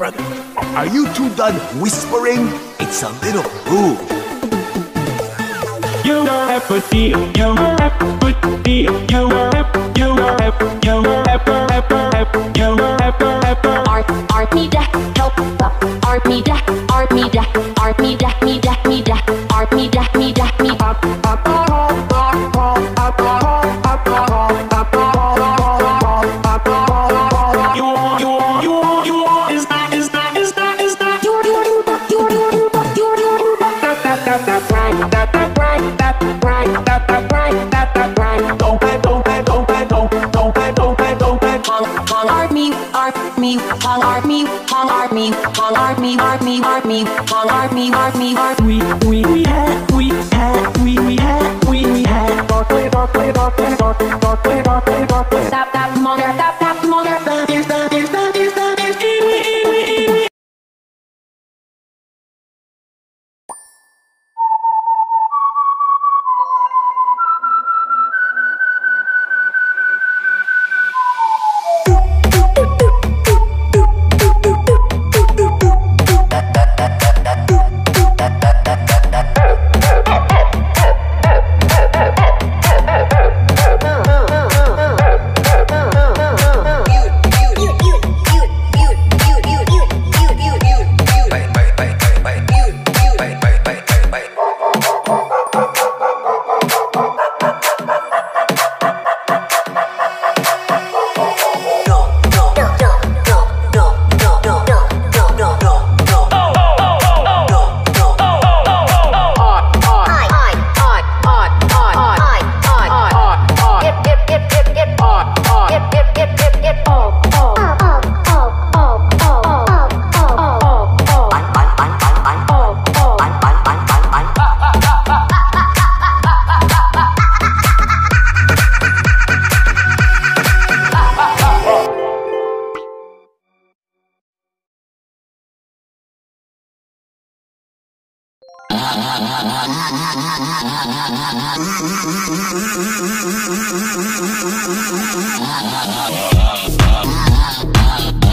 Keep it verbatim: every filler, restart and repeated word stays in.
brother, are you two done whispering? It's a little rude. You have a deal, you have a deal, you have, you have, you have, you have, Art, art me da, help, art me da, art me da, art me da, me da, me da, art me da, me da, me da. You want, you want, you want, you want, is that, is that, is that, is that, you, you, you, you, you, you, you, you, that, that, that, that, right, that, that, right, that, right, that, that, right, that, that, right. Don't pay, don't pay, don't pay, don't, don't pay, don't pay, don't pay. Call, call, art me, art me, call, art me, call, art me, call, art me, art me, art me, call, art me, art me, art me. We, we, we had, we had, we, we had, we, we had. Dark play, dark play, dark play, dark, dark play, dark play, dark play. Tap, tap, mother, tap, tap, mother. That is, that is, that is, that is, eeny, eeny, eeny. Ah,